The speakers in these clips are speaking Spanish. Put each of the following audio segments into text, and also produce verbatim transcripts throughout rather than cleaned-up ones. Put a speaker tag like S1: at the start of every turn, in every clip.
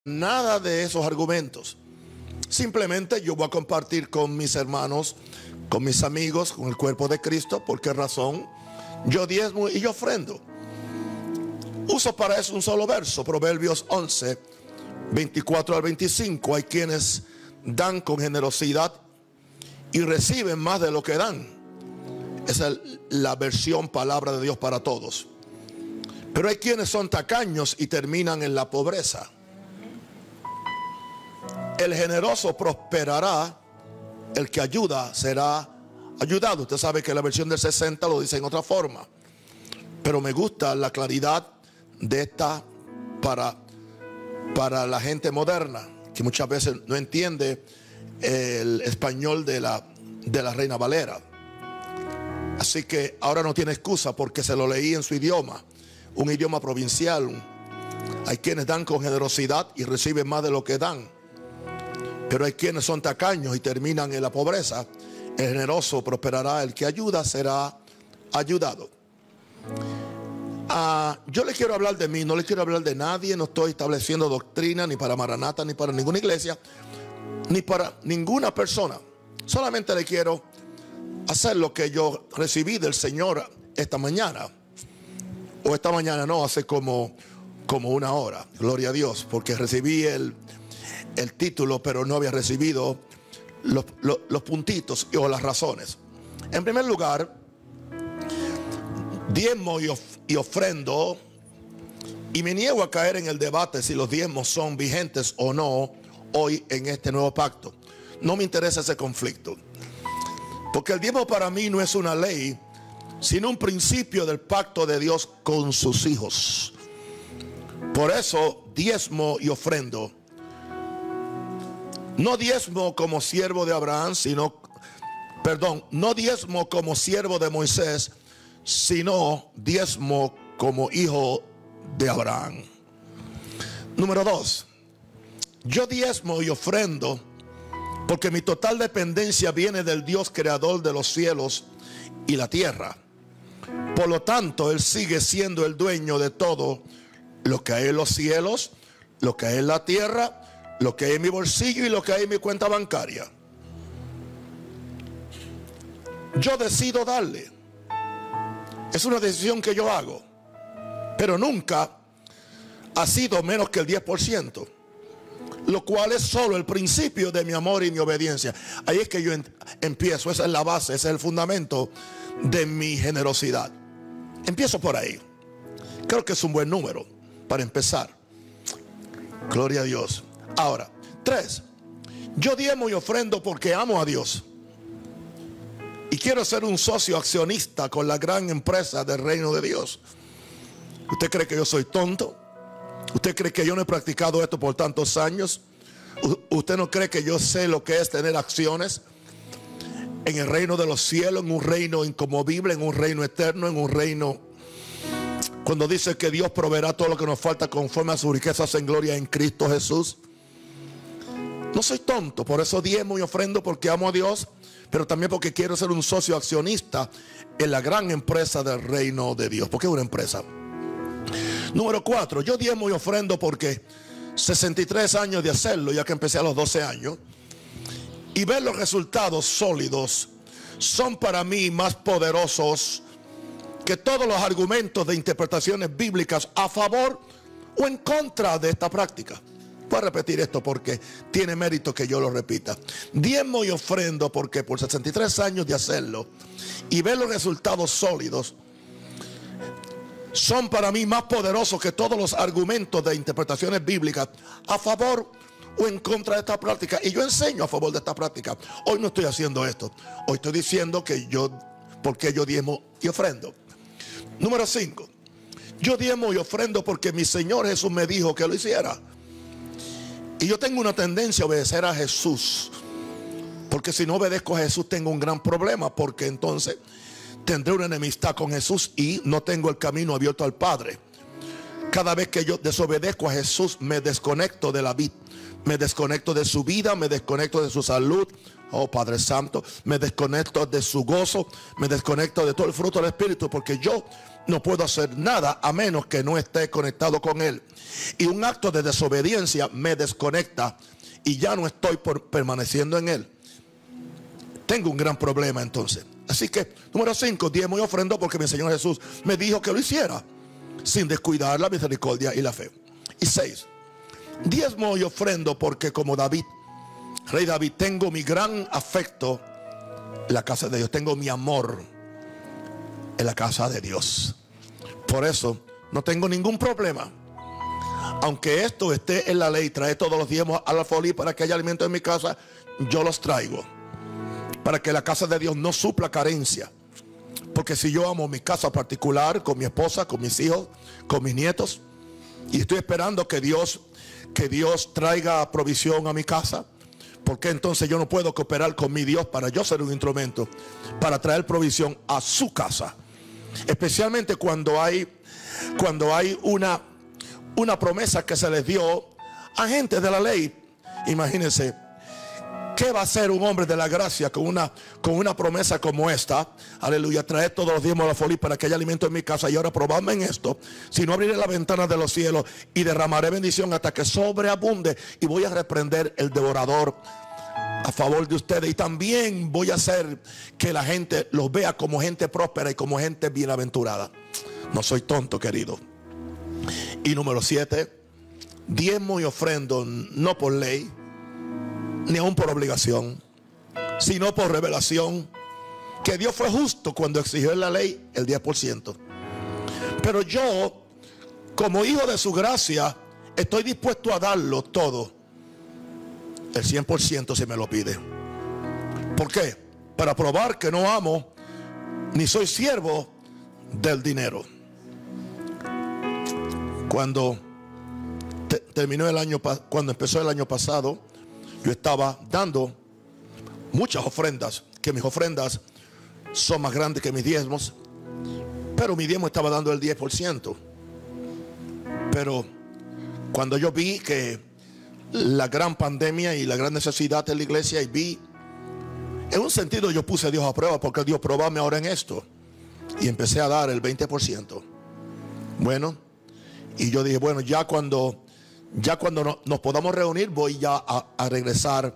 S1: nada de esos argumentos. Simplemente yo voy a compartir con mis hermanos, con mis amigos, con el cuerpo de Cristo. ¿Por qué razón? Yo diezmo y yo ofrendo. Uso para eso un solo verso, Proverbios once, veinticuatro al veinticinco. Hay quienes dan con generosidad y reciben más de lo que dan. Esa es la versión palabra de Dios para todos. Pero hay quienes son tacaños y terminan en la pobreza. El generoso prosperará, el que ayuda será ayudado. Usted sabe que la versión del sesenta lo dice en otra forma, pero me gusta la claridad de esta para, para la gente moderna, que muchas veces no entiende el español de la, de la Reina Valera. Así que ahora no tiene excusa porque se lo leí en su idioma, un idioma provincial. Hay quienes dan con generosidad y reciben más de lo que dan, pero hay quienes son tacaños y terminan en la pobreza. El generoso prosperará, el que ayuda será ayudado. Ah, yo le quiero hablar de mí, no le quiero hablar de nadie. No estoy estableciendo doctrina ni para Maranata, ni para ninguna iglesia, ni para ninguna persona. Solamente le quiero hacer lo que yo recibí del Señor esta mañana. O esta mañana no, hace como, como una hora. Gloria a Dios, porque recibí el, el título, pero no había recibido los, los, los puntitos o las razones. En primer lugar, diezmo y, of, y ofrendo, y me niego a caer en el debate si los diezmos son vigentes o no hoy en este nuevo pacto. No me interesa ese conflicto, porque el diezmo para mí no es una ley, sino un principio del pacto de Dios con sus hijos. Por eso diezmo y ofrendo. No diezmo como siervo de Abraham, sino, perdón, no diezmo como siervo de Moisés, sino diezmo como hijo de Abraham. Número dos, yo diezmo y ofrendo porque mi total dependencia viene del Dios creador de los cielos y la tierra. Por lo tanto, Él sigue siendo el dueño de todo lo que hay en los cielos, lo que hay en la tierra, lo que hay en mi bolsillo y lo que hay en mi cuenta bancaria. Yo decido darle. Es una decisión que yo hago, pero nunca ha sido menos que el diez por ciento, lo cual es solo el principio de mi amor y mi obediencia. Ahí es que yo empiezo. Esa es la base, ese es el fundamento de mi generosidad. Empiezo por ahí. Creo que es un buen número para empezar. Gloria a Dios. Ahora, tres, yo diezmo y ofrendo porque amo a Dios y quiero ser un socio accionista con la gran empresa del reino de Dios. ¿Usted cree que yo soy tonto? ¿Usted cree que yo no he practicado esto por tantos años? ¿Usted no cree que yo sé lo que es tener acciones en el reino de los cielos, en un reino inconmovible, en un reino eterno, en un reino cuando dice que Dios proveerá todo lo que nos falta conforme a sus riquezas en gloria en Cristo Jesús? No soy tonto, por eso diezmo y ofrendo porque amo a Dios, pero también porque quiero ser un socio accionista en la gran empresa del reino de Dios. ¿Por qué una empresa? Número cuatro, yo diezmo y ofrendo porque sesenta y tres años de hacerlo, ya que empecé a los doce años, y ver los resultados sólidos son para mí más poderosos que todos los argumentos de interpretaciones bíblicas a favor o en contra de esta práctica. Voy a repetir esto porque tiene mérito que yo lo repita. Diezmo y ofrendo porque por sesenta y tres años de hacerlo y ver los resultados sólidos son para mí más poderosos que todos los argumentos de interpretaciones bíblicas a favor o en contra de esta práctica. Y yo enseño a favor de esta práctica. Hoy no estoy haciendo esto. Hoy estoy diciendo que yo, porque yo diezmo y ofrendo. Número cinco, yo diezmo y ofrendo porque mi Señor Jesús me dijo que lo hiciera. Y yo tengo una tendencia a obedecer a Jesús, porque si no obedezco a Jesús tengo un gran problema, porque entonces tendré una enemistad con Jesús y no tengo el camino abierto al Padre. Cada vez que yo desobedezco a Jesús, me desconecto de la vida, me desconecto de su vida, me desconecto de su salud. Oh Padre Santo, me desconecto de su gozo, me desconecto de todo el fruto del Espíritu, porque yo no puedo hacer nada a menos que no esté conectado con Él. Y un acto de desobediencia me desconecta y ya no estoy por, permaneciendo en Él. Tengo un gran problema entonces. Así que, número cinco, diezmo y ofrendo porque mi Señor Jesús me dijo que lo hiciera, sin descuidar la misericordia y la fe. Y seis, diezmo y ofrendo porque como David, Rey David, tengo mi gran afecto en la casa de Dios. Tengo mi amor en la casa de Dios. Por eso no tengo ningún problema. Aunque esto esté en la ley, trae todos los diezmos al alfolí para que haya alimento en mi casa, yo los traigo. Para que la casa de Dios no supla carencia. Porque si yo amo mi casa particular, con mi esposa, con mis hijos, con mis nietos, y estoy esperando que Dios, que Dios traiga provisión a mi casa, ¿por qué entonces yo no puedo cooperar con mi Dios para yo ser un instrumento para traer provisión a su casa? Especialmente cuando hay, cuando hay una, una promesa que se les dio a gente de la ley. Imagínense, ¿qué va a hacer un hombre de la gracia con una, con una promesa como esta? Aleluya, traer todos los diezmos a la folía para que haya alimento en mi casa. Y ahora probadme en esto, si no abriré la ventana de los cielos y derramaré bendición hasta que sobreabunde, y voy a reprender el devorador a favor de ustedes, y también voy a hacer que la gente los vea como gente próspera y como gente bienaventurada. No soy tonto, querido. Y número siete, diezmo y ofrendo no por ley, ni aún por obligación, sino por revelación, que Dios fue justo cuando exigió en la ley el diez por ciento. Pero yo, como hijo de su gracia, estoy dispuesto a darlo todo, el cien por ciento si me lo pide. ¿Por qué? Para probar que no amo ni soy siervo del dinero. Cuando te, terminó el año, cuando empezó el año pasado, yo estaba dando muchas ofrendas, que mis ofrendas son más grandes que mis diezmos, pero mi diezmo estaba dando el diez por ciento. Pero cuando yo vi que la gran pandemia y la gran necesidad de la iglesia, y vi, en un sentido yo puse a Dios a prueba, porque Dios, probame ahora en esto, y empecé a dar el veinte por ciento. Bueno, y yo dije, bueno, ya cuando Ya cuando no, nos podamos reunir, voy ya a, a regresar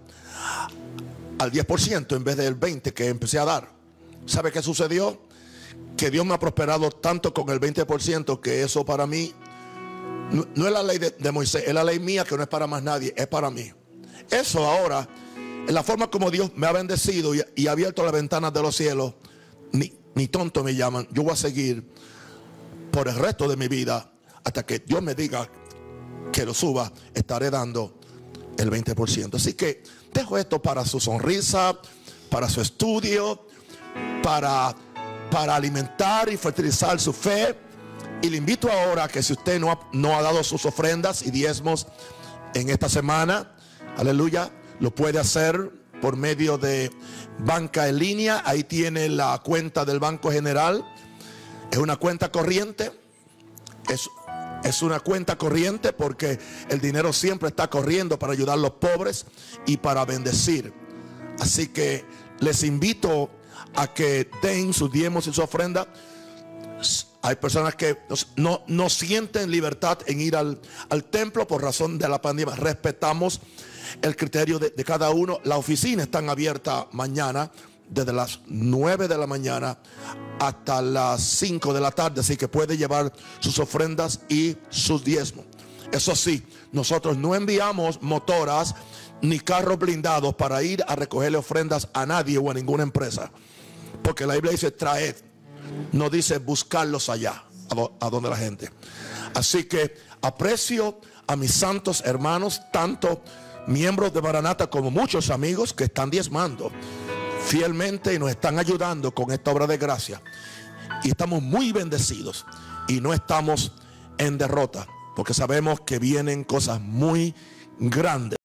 S1: al diez por ciento en vez del veinte por ciento que empecé a dar. ¿Sabe qué sucedió? Que Dios me ha prosperado tanto con el veinte por ciento que eso para mí no, no es la ley de, de Moisés, es la ley mía, que no es para más nadie, es para mí. Eso ahora, en la forma como Dios me ha bendecido y, y ha abierto las ventanas de los cielos, ni, ni tonto me llaman. Yo voy a seguir por el resto de mi vida hasta que Dios me diga que lo suba, estaré dando el veinte por ciento. Así que dejo esto para su sonrisa, para su estudio, para, para alimentar y fertilizar su fe. Y le invito ahora que si usted no ha, no ha dado sus ofrendas y diezmos en esta semana, aleluya, lo puede hacer por medio de banca en línea. Ahí tiene la cuenta del Banco General. Es una cuenta corriente. Es Es una cuenta corriente porque el dinero siempre está corriendo para ayudar a los pobres y para bendecir. Así que les invito a que den sus diezmos y su ofrenda. Hay personas que no, no sienten libertad en ir al, al templo por razón de la pandemia. Respetamos el criterio de, de cada uno. La oficina está abierta mañana desde las nueve de la mañana hasta las cinco de la tarde, así que puede llevar sus ofrendas y sus diezmos. Eso sí, nosotros no enviamos motoras ni carros blindados para ir a recogerle ofrendas a nadie o a ninguna empresa, porque la Biblia dice traed, no dice buscarlos allá, a, do, a donde la gente. Así que aprecio a mis santos hermanos, tanto miembros de Maranata como muchos amigos que están diezmando fielmente y nos están ayudando con esta obra de gracia, y estamos muy bendecidos y no estamos en derrota, porque sabemos que vienen cosas muy grandes.